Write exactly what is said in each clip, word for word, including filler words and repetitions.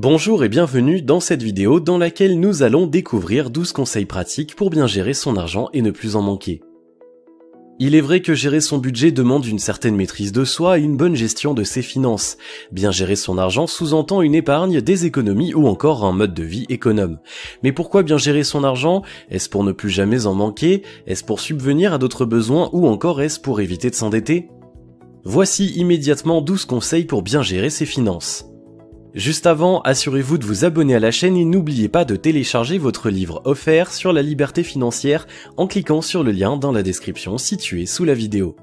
Bonjour et bienvenue dans cette vidéo dans laquelle nous allons découvrir douze conseils pratiques pour bien gérer son argent et ne plus en manquer. Il est vrai que gérer son budget demande une certaine maîtrise de soi et une bonne gestion de ses finances. Bien gérer son argent sous-entend une épargne, des économies ou encore un mode de vie économe. Mais pourquoi bien gérer son argent? Est-ce pour ne plus jamais en manquer? Est-ce pour subvenir à d'autres besoins ou encore est-ce pour éviter de s'endetter? Voici immédiatement douze conseils pour bien gérer ses finances. Juste avant, assurez-vous de vous abonner à la chaîne et n'oubliez pas de télécharger votre livre offert sur la liberté financière en cliquant sur le lien dans la description située sous la vidéo.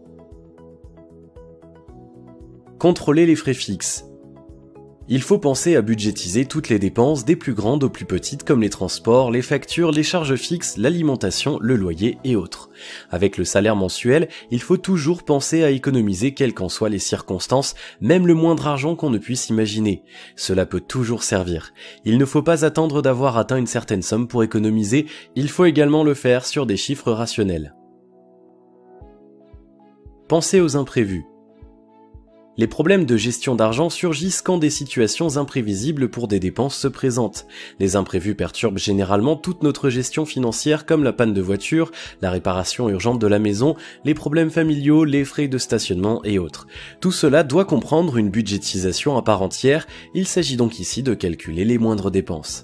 Contrôlez les frais fixes. Il faut penser à budgétiser toutes les dépenses des plus grandes aux plus petites comme les transports, les factures, les charges fixes, l'alimentation, le loyer et autres. Avec le salaire mensuel, il faut toujours penser à économiser quelles qu'en soient les circonstances, même le moindre argent qu'on ne puisse imaginer. Cela peut toujours servir. Il ne faut pas attendre d'avoir atteint une certaine somme pour économiser, il faut également le faire sur des chiffres rationnels. Pensez aux imprévus. Les problèmes de gestion d'argent surgissent quand des situations imprévisibles pour des dépenses se présentent. Les imprévus perturbent généralement toute notre gestion financière comme la panne de voiture, la réparation urgente de la maison, les problèmes familiaux, les frais de stationnement et autres. Tout cela doit comprendre une budgétisation à part entière, il s'agit donc ici de calculer les moindres dépenses.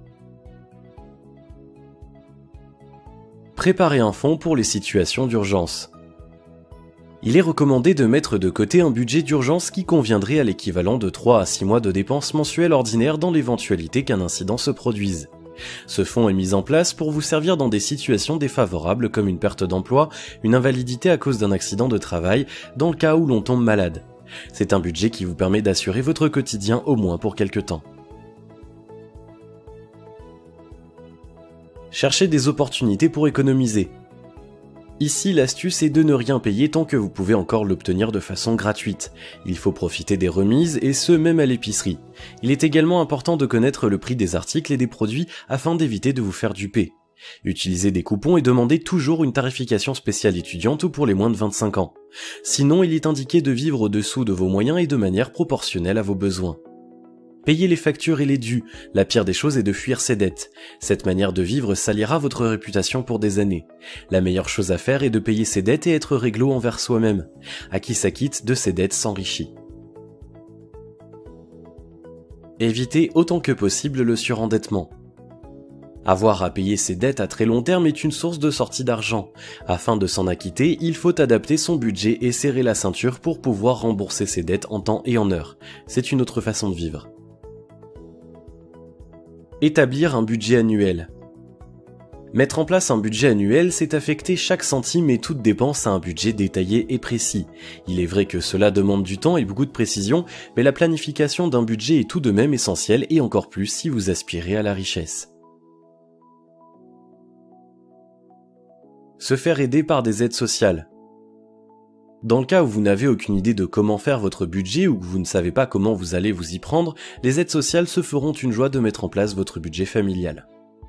Préparez un fonds pour les situations d'urgence. Il est recommandé de mettre de côté un budget d'urgence qui conviendrait à l'équivalent de trois à six mois de dépenses mensuelles ordinaires dans l'éventualité qu'un incident se produise. Ce fonds est mis en place pour vous servir dans des situations défavorables comme une perte d'emploi, une invalidité à cause d'un accident de travail, dans le cas où l'on tombe malade. C'est un budget qui vous permet d'assurer votre quotidien au moins pour quelque temps. Cherchez des opportunités pour économiser. Ici, l'astuce est de ne rien payer tant que vous pouvez encore l'obtenir de façon gratuite. Il faut profiter des remises et ce même à l'épicerie. Il est également important de connaître le prix des articles et des produits afin d'éviter de vous faire duper. Utilisez des coupons et demandez toujours une tarification spéciale étudiante ou pour les moins de vingt-cinq ans. Sinon, il est indiqué de vivre au-dessous de vos moyens et de manière proportionnelle à vos besoins. Payez les factures et les dus, la pire des choses est de fuir ses dettes. Cette manière de vivre salira votre réputation pour des années. La meilleure chose à faire est de payer ses dettes et être réglo envers soi-même. À qui s'acquitte de ses dettes s'enrichit. Évitez autant que possible le surendettement. Avoir à payer ses dettes à très long terme est une source de sortie d'argent. Afin de s'en acquitter, il faut adapter son budget et serrer la ceinture pour pouvoir rembourser ses dettes en temps et en heure. C'est une autre façon de vivre. Établir un budget annuel. Mettre en place un budget annuel, c'est affecter chaque centime et toute dépense à un budget détaillé et précis. Il est vrai que cela demande du temps et beaucoup de précision, mais la planification d'un budget est tout de même essentielle et encore plus si vous aspirez à la richesse. Se faire aider par des aides sociales. Dans le cas où vous n'avez aucune idée de comment faire votre budget ou que vous ne savez pas comment vous allez vous y prendre, les aides sociales se feront une joie de mettre en place votre budget familial.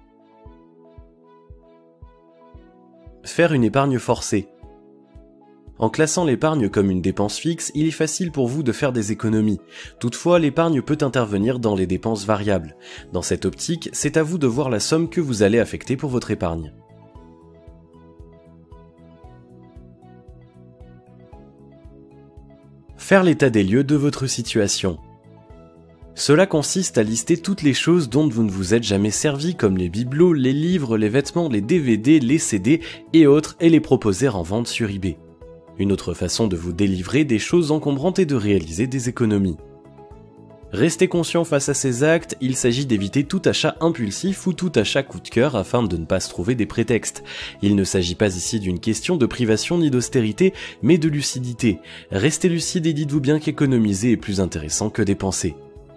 Faire une épargne forcée. En classant l'épargne comme une dépense fixe, il est facile pour vous de faire des économies. Toutefois, l'épargne peut intervenir dans les dépenses variables. Dans cette optique, c'est à vous de voir la somme que vous allez affecter pour votre épargne. Faire l'état des lieux de votre situation. Cela consiste à lister toutes les choses dont vous ne vous êtes jamais servi comme les bibelots, les livres, les vêtements, les D V D, les C D et autres et les proposer en vente sur eBay. Une autre façon de vous délivrer des choses encombrantes est de réaliser des économies. Restez conscient face à ces actes, il s'agit d'éviter tout achat impulsif ou tout achat coup de cœur afin de ne pas se trouver des prétextes. Il ne s'agit pas ici d'une question de privation ni d'austérité, mais de lucidité. Restez lucide et dites-vous bien qu'économiser est plus intéressant que dépenser.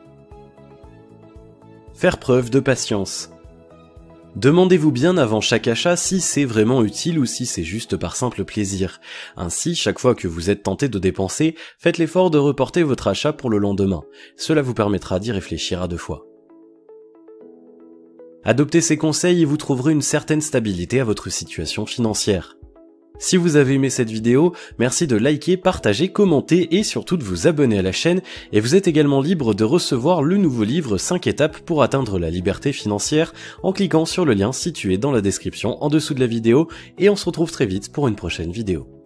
Faire preuve de patience. Demandez-vous bien avant chaque achat si c'est vraiment utile ou si c'est juste par simple plaisir. Ainsi, chaque fois que vous êtes tenté de dépenser, faites l'effort de reporter votre achat pour le lendemain. Cela vous permettra d'y réfléchir à deux fois. Adoptez ces conseils et vous trouverez une certaine stabilité à votre situation financière. Si vous avez aimé cette vidéo, merci de liker, partager, commenter et surtout de vous abonner à la chaîne, et vous êtes également libre de recevoir le nouveau livre cinq étapes pour atteindre la liberté financière en cliquant sur le lien situé dans la description en dessous de la vidéo, et on se retrouve très vite pour une prochaine vidéo.